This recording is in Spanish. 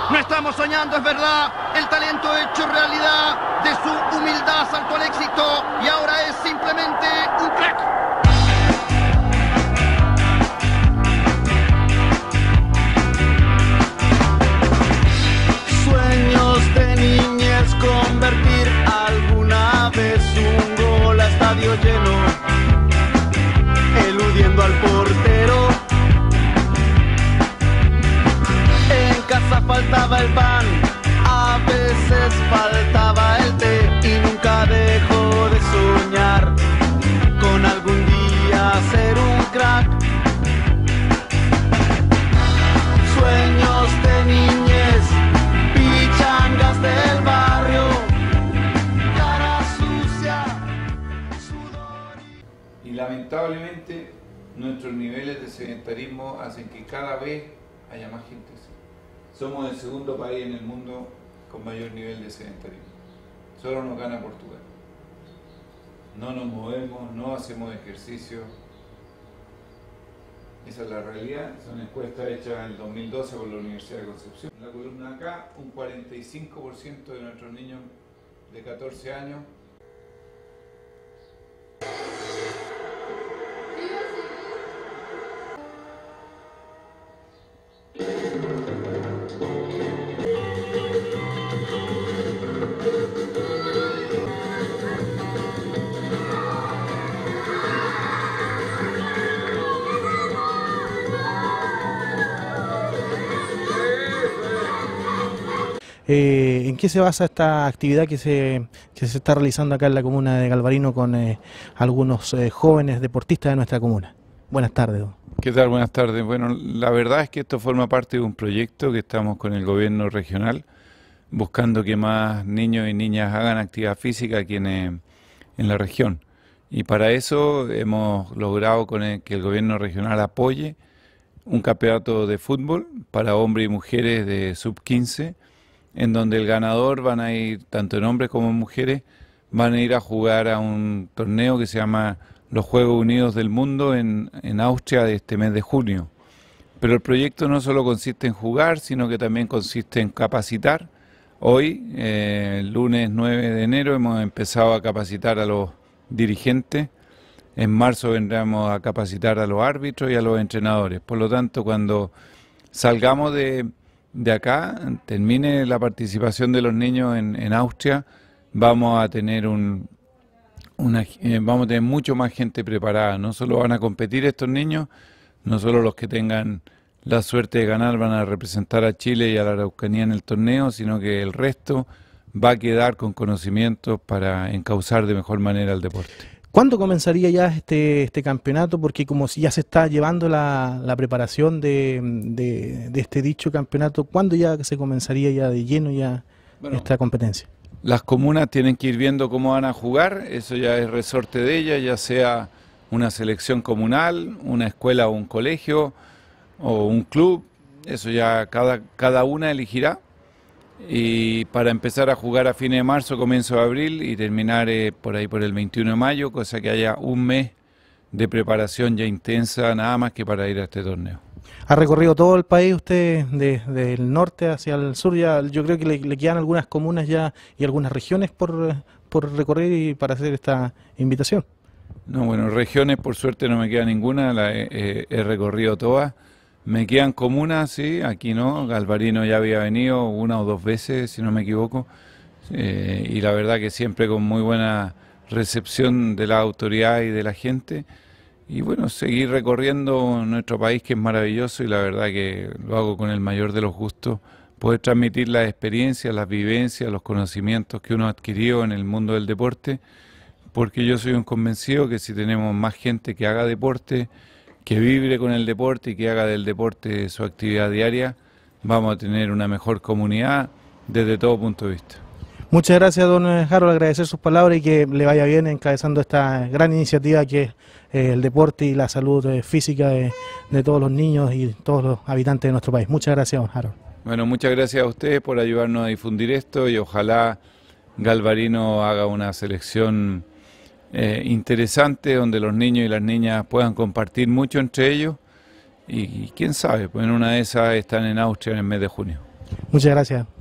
No estamos soñando, es verdad. El talento hecho realidad. De su humildad saltó al éxito y ahora es simplemente un crack. Sueños de niñez, convertir alguna vez un gol a estadio lleno, eludiendo al portero. En casa faltaba el pan, a veces faltaba el té, y nunca dejó de soñar con algún día ser un crack. Sueños de niñez, pichangas del barrio, cara sucia, sudor y lamentablemente nuestros niveles de sedentarismo hacen que cada vez haya más gente así. Somos el segundo país en el mundo con mayor nivel de sedentarismo. Solo nos gana Portugal. No nos movemos, no hacemos ejercicio. Esa es la realidad. Son encuestas hechas en el 2012 por la Universidad de Concepción. En la columna acá, un 45% de nuestros niños de 14 años ¿En qué se basa esta actividad que se está realizando acá en la comuna de Galvarino con algunos jóvenes deportistas de nuestra comuna? Buenas tardes, don. ¿Qué tal? Buenas tardes. Bueno, la verdad es que esto forma parte de un proyecto que estamos con el gobierno regional buscando que más niños y niñas hagan actividad física aquí en la región. Y para eso hemos logrado que el gobierno regional apoye un campeonato de fútbol para hombres y mujeres de sub-15, en donde el ganador van a ir, tanto en hombres como en mujeres, van a ir a jugar a un torneo que se llama los Juegos Unidos del Mundo en Austria de este mes de junio. Pero el proyecto no solo consiste en jugar, sino que también consiste en capacitar. Hoy, el lunes 9 de enero, hemos empezado a capacitar a los dirigentes. En marzo vendremos a capacitar a los árbitros y a los entrenadores. Por lo tanto, cuando salgamos de acá, termine la participación de los niños en Austria, vamos a tener vamos a tener mucho más gente preparada. No solo van a competir estos niños, no solo los que tengan la suerte de ganar van a representar a Chile y a la Araucanía en el torneo, sino que el resto va a quedar con conocimientos para encauzar de mejor manera el deporte. ¿Cuándo comenzaría ya este campeonato? Porque como si ya se está llevando la preparación de este dicho campeonato, ¿cuándo ya se comenzaría ya de lleno esta competencia? Las comunas tienen que ir viendo cómo van a jugar, eso ya es resorte de ellas, ya sea una selección comunal, una escuela o un colegio o un club, eso ya cada una elegirá. Y para empezar a jugar a fines de marzo, comienzo de abril y terminar por ahí por el 21 de mayo, cosa que haya un mes de preparación ya intensa, nada más que para ir a este torneo. ¿Ha recorrido todo el país usted desde el norte hacia el sur? Ya, yo creo que le quedan algunas comunas ya y algunas regiones por recorrer y para hacer esta invitación. No, bueno, regiones por suerte no me queda ninguna, he recorrido todas. Me quedan comunas, sí, aquí no, Galvarino ya había venido una o dos veces, si no me equivoco, y la verdad que siempre con muy buena recepción de la autoridad y de la gente. Y bueno, seguir recorriendo nuestro país, que es maravilloso, y la verdad que lo hago con el mayor de los gustos, poder transmitir las experiencias, las vivencias, los conocimientos que uno ha adquirido en el mundo del deporte, porque yo soy un convencido que si tenemos más gente que haga deporte, que vibre con el deporte y que haga del deporte su actividad diaria, vamos a tener una mejor comunidad desde todo punto de vista. Muchas gracias, don Harold, agradecer sus palabras y que le vaya bien encabezando esta gran iniciativa que es el deporte y la salud física de todos los niños y todos los habitantes de nuestro país. Muchas gracias, don Harold. Bueno, muchas gracias a ustedes por ayudarnos a difundir esto y ojalá Galvarino haga una selección interesante donde los niños y las niñas puedan compartir mucho entre ellos y quién sabe, pues en una de esas están en Austria en el mes de junio. Muchas gracias.